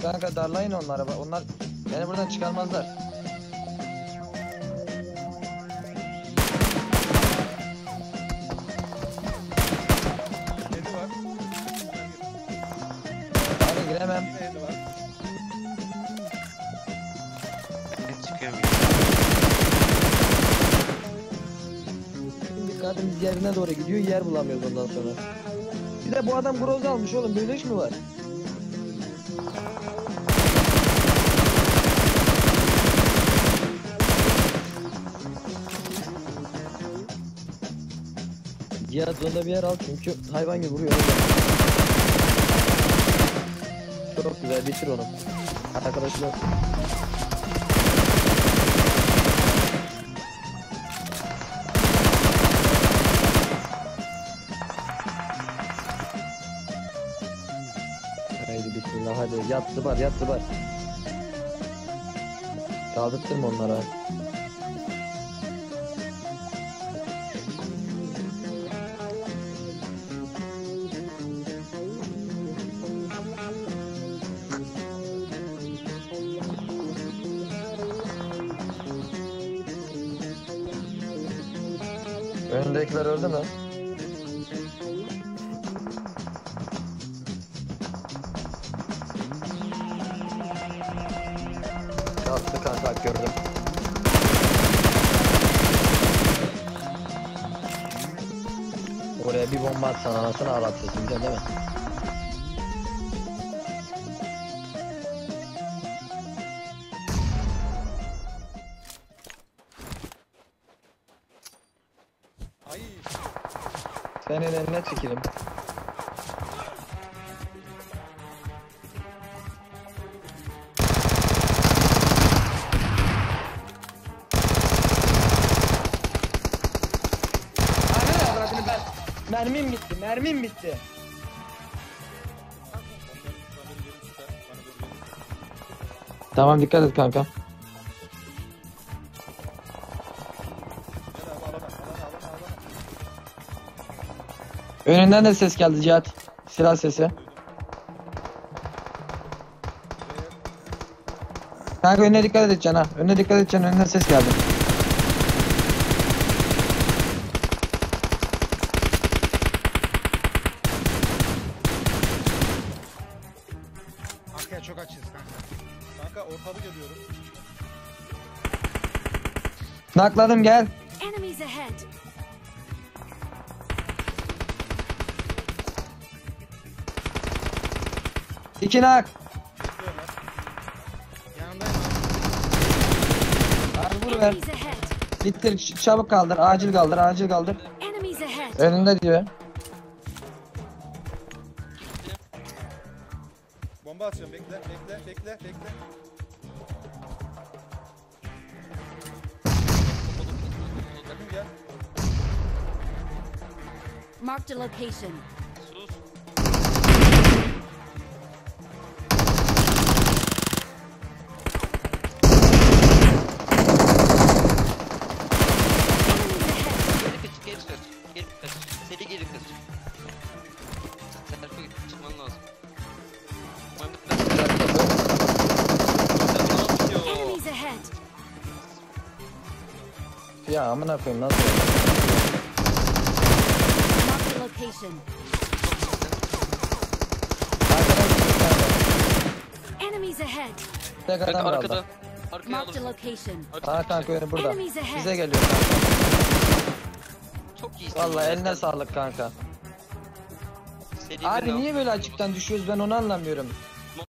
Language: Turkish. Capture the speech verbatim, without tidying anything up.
Kanka darlayın onlara. Onlar beni buradan çıkarmazlar. Kedi var. Abi giremem. Yine kedi var. Ben çıkıyorum. Şimdi dikkatimiz yerine doğru gidiyor. Yer bulamıyoruz ondan sonra. Bir de bu adam groz almış oğlum. Böyle iş mi var? Cihat zonda bir yer al çünkü hayvan gibi vuruyor. Çok güzel, bitir onu. Arkadaşlar. Haydi bismillah, hadi yat zıbar, yat zıbar. Kaldırttırma onlara. Önündekiler öldü mü? Yaptı kanka, gördüm. Oraya bir bomba atsan anasını ağlatırsın, biliyorsun değil mi? Ay. Senin eline tükürüm. Mermim bitti, mermim bitti. Tamam, dikkat et kanka. Önünden de ses geldi Cihat. Silah sesi. Kanka önüne dikkat edeceksin ha. Önüne dikkat edeceksin, önünden ses geldi. Arkaya çok açız kanka. Kanka ortalı geliyorum. Nakladım, gel. Enemies ahead. İki nak. Bekliyorum lan. Yanındayım abi. Abi vur ver. Enemies ahead. Bitir, ç- çabuk kaldır, acil kaldır, acil kaldır. Enemies ahead. Önünde diyor. Bomba atıyorum, bekle bekle bekle bekle. Yakın gel. Marked a location. Sus. Geri kaç, geri kaç, geri kaç. Seri geri kaç. Serpil çıkman lazım. Mehmet ben sen ne yapıyor? Enemies ahead. Ya amına koyayım, nasıl? Marked a location. Enemies ahead. Tek Kanka adam arkada. kaldı. Arkaya Marked a alırsın. location. Aa kanka önü burada. Enemies ahead. Size geliyor kanka. Çok iyisin. Vallahi eline sağlık kanka. Seri Abi bir niye böyle açıktan düşüyoruz, ben onu anlamıyorum.